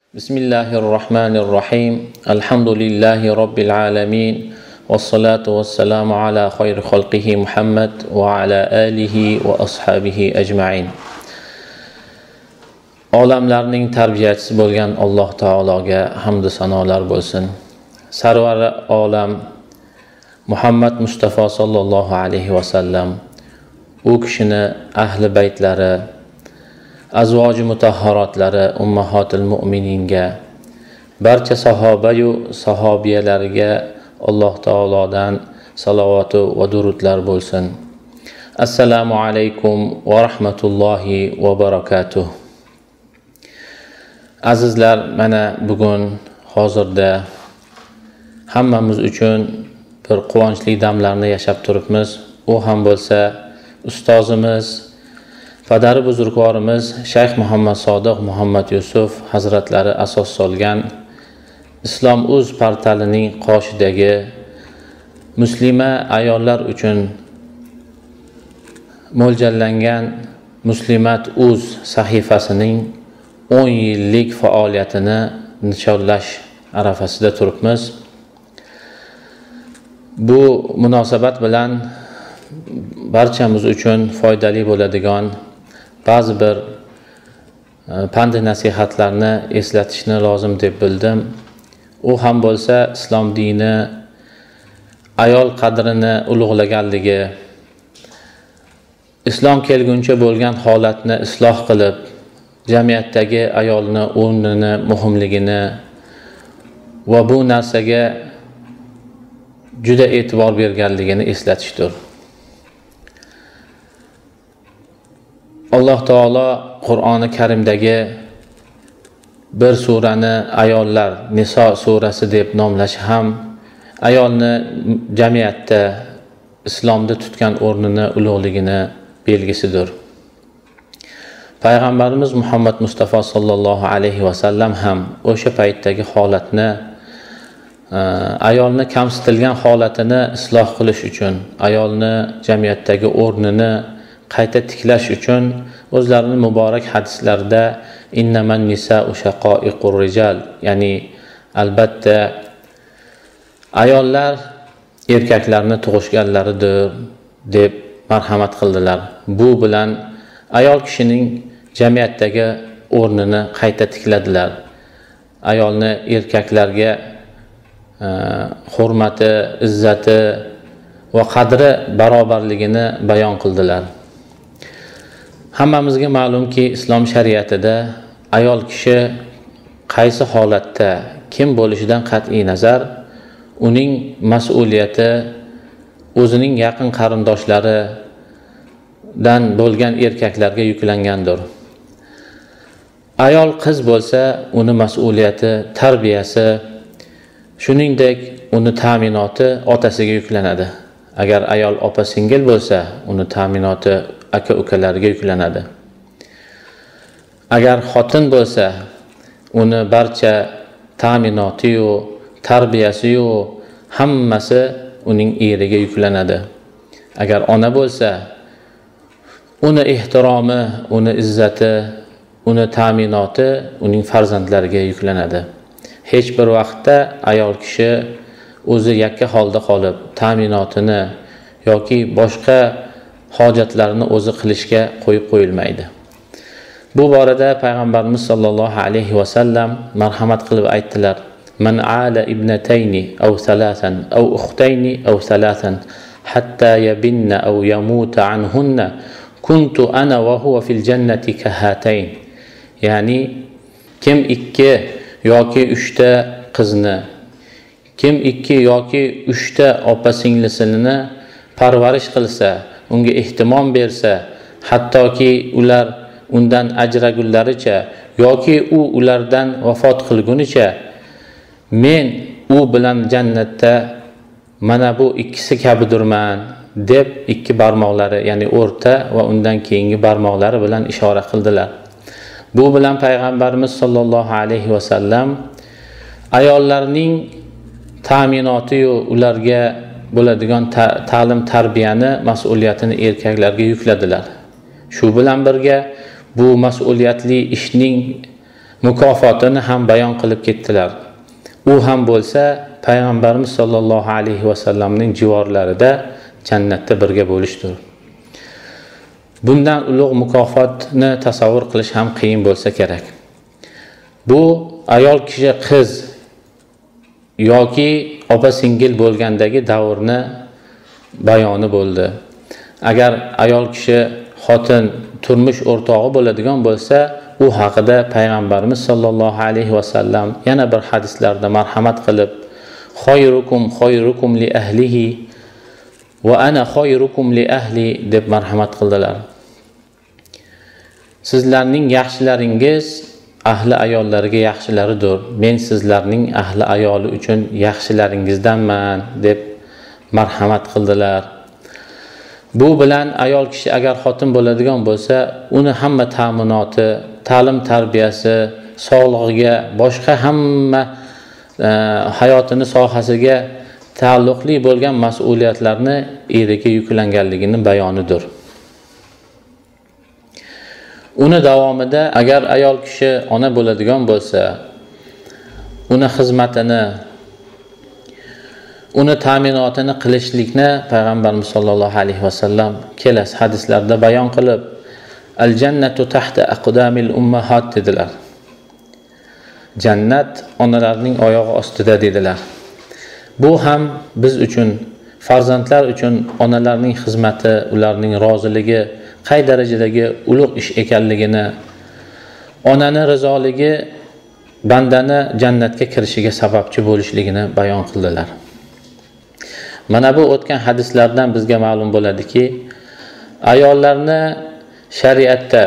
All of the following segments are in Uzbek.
Bismillahirrahmanirrahim. Alhamdulillahi Rabbil alamin. Wassalatu wassalamu ala khayri khalqihi Muhammad wa ala alihi wa ashabihi ajma'in. Olamlarning tarbiyachisi bo'lgan Alloh taologa hamd va sanolar bo'lsin. Sarvari olam Muhammad Mustafa sallallohu alayhi va sallam, u kishini ahli baytlari, azvoji mutahharotlari, ummahatul mu'mininga, barcha sahoba yu sahobiyalarga Alloh taolodan salovatu va durudlar bo'lsin. Assalomu alaykum va rahmatullohi va barakatuh. Azizlar, mana bugun hozirda hammamiz uchun bir quvonchli damlarni yashab turibmiz. U ham bo'lsa ustozimiz, padari buzrukvorimiz Shayx Muhammad Sodiq Muhammad Yusuf hazratlari asos solgan Islom.uz portalining qoshidagi muslima ayollar uchun mo'ljallangan Muslimat.uz sahifasining 10 yillik faoliyatini nishonlash arafasida turibmiz. Bu munosabat bilan barchamiz uchun foydali bo'ladigan ba'zi bir pand nasihatlarni eslatishni lozim deb bildim. U ham bo'lsa islom dini ayol qadrini ulug'laganligi, islom kelguncha bo'lgan holatni isloh qilib, jamiyatdagi ayolni o'rnini, muhimligini va bu narsaga juda e'tibor berganligini eslatishdir. Alloh taolo Qur'oni Karimdagi bir surani ayollar, Niso surasi deb nomlashi ham ayolni jamiyatda, islomda tutgan o'rnini, ulug'ligini belgisidir. Payg'ambarimiz Muhammad Mustafa sallallohu alayhi va sallam ham o'sha paytdagi holatni, ayolni kamsitilgan holatini isloh qilish uchun, ayolni jamiyatdagi o'rnini qayta tiklash uchun o'zlarining muborak hadislarida innaman nisa'u shaqoiqur rijal, ya'ni albatta ayollar erkaklarni tug'ishganlaridir deb marhamat qildilar. Bu bilan ayol kishining jamiyatdagi o'rnini qayta tikladilar. Ayolni erkaklarga hurmati, izzati va qadri barobarligini bayon qildilar. Hammamizga ma'lumki, islom shariatida ayol kishi qaysi holatda kim bo'lishidan qat'iy nazar uning mas'uliyati o'zining yaqin qarindoshlaridan bo'lgan erkaklarga yuklangandir. Ayol qiz bo'lsa, uni mas'uliyati, tarbiyasi, shuningdek uni ta'minoti otasiga yuklanadi. Agar ayol opa-singil bo'lsa, uni ta'minoti aka-ukalariga yuklanadi. Agar xotin bo'lsa, uni barcha ta'minoti yu, tarbiyasi yu hammasi uning eriga yuklanadi. Agar ona bo'lsa, uni ehtiromi, uni izzati, uni ta'minoti uning farzandlariga yuklanadi. Hech bir vaqtda ayol kishi o'zi yakka holda qolib, ta'minotini yoki boshqa hojatlarini o'zi qilishga qo'yib qo'yilmaydi. Bu borada payg'ambarimiz sollallohu alayhi va sallam marhamat qilib aytdilar: "Man ala ibnatayni aw thalathan aw ukhtayni aw thalathan hatta yabinna aw yamuta anhunna kuntu ana wa huwa fil jannati kahatayn." Ya'ni kim 2 yoki 3 ta qizni, kim 2 yoki 3 ta opa-singlisini parvarish qilsa, unga ehtimom bersa, hattoki ular undan ajragunlaricha yoki u ulardan vafot qilgunicha, men u bilan jannatda mana bu ikkisi kabidirman deb 2 barmoqlari, ya'ni o'rta va undan keyingi barmoqlari bilan ishora qildilar. Bu bilan payg'ambarimiz sollallohu alayhi va sallam ayollarning ta'minoti yu ularga bo'ladigan ta'lim tarbiyani mas'uliyatini erkaklarga yukladilar. Shu bilan birga bu mas'uliyatli ishning mukofotini ham bayon qilib ketdilar. U ham bo'lsa payg'ambarimiz sollallohu alayhi vasallamning jivorlarida jannatda birga bo'lishdir. Bundan ulug' mukofotni tasavvur qilish ham qiyin bo'lsa kerak. Bu ayol kishi qiz yoki opa-singil bo'lgandagi davrni bayoni bo'ldi. Agar ayol kishi xotin turmush o'rtog'i bo'ladigan bo'lsa, u haqida payg'ambarimiz sollallohu alayhi vasallam yana bir hadislarda marhamat qilib, xoyrukum li ahlihi va ana xoyrukum li ahli deb marhamat qildilar. Sizlarning yaxshilaringiz ahli ayollariga yaxshilaridir. Men sizlarning ahli ayoli uchun yaxshilaringizdanman deb marhamat qildilar. Bu bilan ayol kishi agar xotin bo'ladigan bo'lsa, uni hamma ta'minoti, ta'lim tarbiyasi, sog'lig'iga, boshqa hamma hayotini sohasiga taalluqli bo'lgan mas'uliyatlarni eriga yuklanganligining bayonidir. Uni davomida agar ayol kishi ona bo'ladigan bo'lsa, uni xizmatini, uni ta'minotini qilishlikni payg'ambarimiz sollallohu alayhi vasallam kelasi hadislarda bayon qilib, al-jannatu tahta aqdamil ummahat dedilar. Jannat onalarning oyog'i ostida dedilar. Bu ham biz uchun, farzandlar uchun onalarning xizmati, ularning roziligi qay darajadagi ulug' ish ekanligini, onaning rizoligi bandani jannatga kirishiga sababchi bo'lishligini bayon qildilar. Mana bu o'tgan hadislardan bizga ma'lum bo'ladiki, ayollarni shariatda,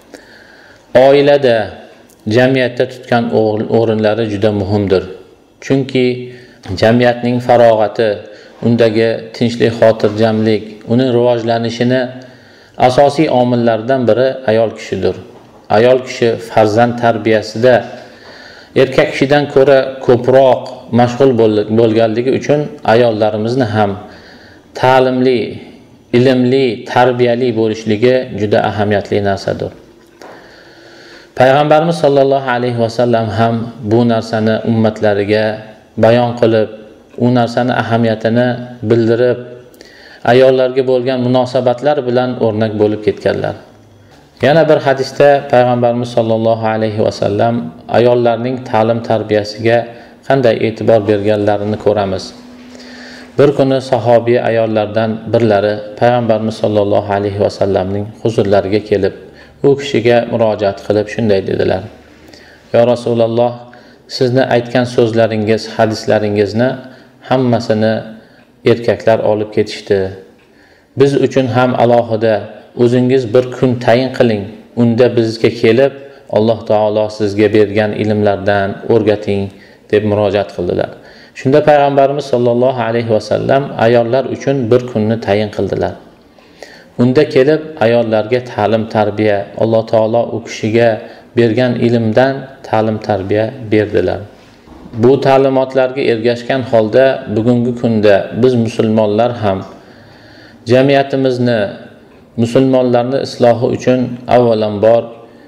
oilada, jamiyatda tutgan o'rinlari juda muhimdir. Chunki jamiyatning farog'ati, undagi tinchlik, xotirjamlik, uning rivojlanishini asosiy omillardan biri ayol kishidir. Ayol kishi farzand tarbiyasida erkak kishidan ko'ra ko'proq mashg'ul bo'lganligi uchun ayollarimizni ham ta'limli, ilmli, tarbiyali bo'lishligi juda ahamiyatli narsadir. Payg'ambarimiz sollallohu alayhi vasallam ham bu narsani ummatlariga bayon qilib, u narsani ahamiyatini bildirib, ayollarga bo'lgan munosabatlar bilan o'rnak bo'lib ketganlar. Yana bir hadisda payg'ambarimiz sollallohu alayhi vasallam ayollarning ta'lim tarbiyasiga qanday e'tibor berganlarini ko'ramiz. Bir kuni sahobiy ayollardan birlari payg'ambarimiz sollallohu alayhi vasallamning huzurlariga kelib, u kishiga murojaat qilib shunday dedilar: "Ya Rasululloh, sizni aytgan so'zlaringiz, hadislaringizni hammasini erkaklar olib ketishdi. Biz uchun ham alohida o'zingiz bir kun tayin qiling. Unda bizga kelib, Alloh taolo sizga bergan ilmlardan o'rgating" deb murojaat qildilar. Shunda payg'ambarimiz sollallohu alayhi vasallam ayollar uchun bir kunni tayin qildilar. Unda kelib ayollarga ta'lim tarbiya, Alloh taolo u kishiga bergan ilmdan ta'lim tarbiya berdilar. Bu ta'limotlarga ergashgan holda bugungi kunda biz musulmonlar ham jamiyatimizni, musulmonlarni islohi uchun avvalambor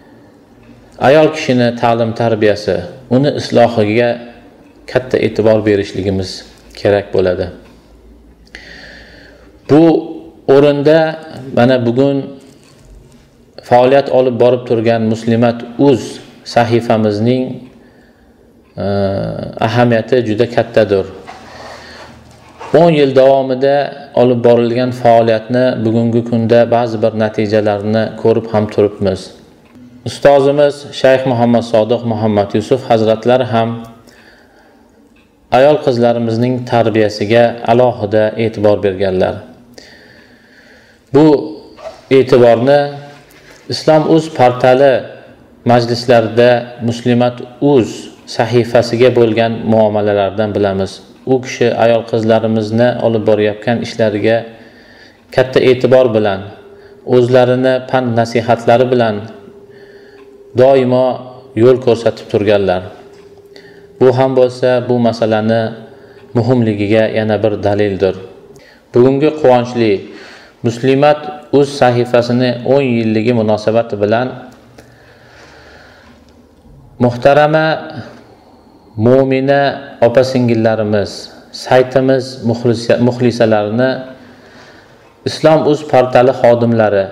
ayol kishini ta'lim tarbiyasi, uni islohiga katta e'tibor berishligimiz kerak bo'ladi. Bu o'rinda mana bugun faoliyat olib borib turgan Muslimat.uz sahifamizning ahamiyati juda kattadir. 10 yil davomida olib borilgan faoliyatni bugungi kunda ba'zi bir natijalarini ko'rib ham turibmiz. Ustozimiz Shayx Muhammad Sodiq Muhammad Yusuf hazratlari ham ayol qizlarimizning tarbiyasiga alohida e'tibor berganlar. Bu e'tiborni Islom.uz portali majlislarida Muslimat.uz sahifasiga bo'lgan muomalalardan bilamiz. U kishi ayol qizlarimizni olib borayotgan ishlariga katta e'tibor bilan, o'zlarini pand nasihatlari bilan doimo yo'l ko'rsatib turganlar. Bu ham bo'lsa, bu masalani muhimligiga yana bir dalildir. Bugungi quvonchli Muslimat.uz sahifasini 10 yilligi munosabati bilan Muhtarama mo'mina opa-singillarimiz, saytimiz muxlisalarini, Islom.uz portali xodimlari,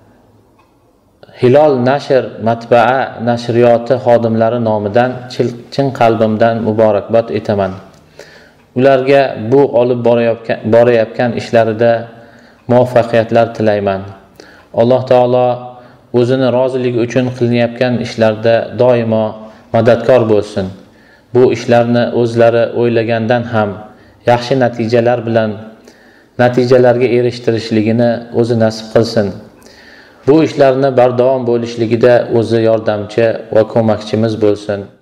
Hilol nashr matbaa nashriyoti xodimlari nomidan chin qalbimdan muborakbod etaman. Ularga bu olib borayotgan ishlarida muvaffaqiyatlar tilayman. Alloh taolo o'zini roziligi uchun qilinayotgan ishlarda doimo madadkor bo'lsin. Bu ishlarni o'zlari o'ylagandan ham yaxshi natijalarga erishtirishligini o'zi nasib qilsin. Bu ishlarni bardavom bo'lishligida o'zi yordamchi va ko'makchimiz bo'lsin.